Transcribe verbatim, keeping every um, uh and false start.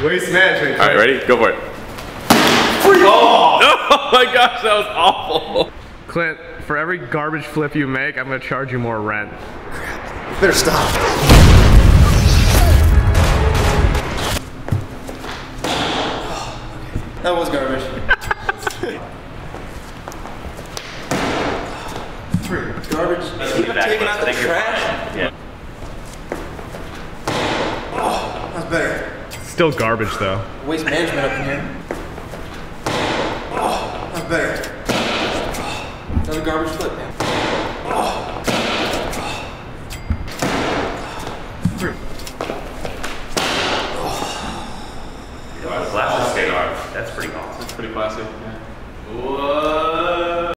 Waste management. All right, ready? Go for it. Oh! Oh my gosh, that was awful. Clint, for every garbage flip you make, I'm gonna charge you more rent. Crap. Better stop. That was garbage. Three. Garbage. Taking out the trash? Yeah. Oh, that's better. Still garbage though. Waste management up in here. Oh, that's better. Another garbage flip, man. Oh.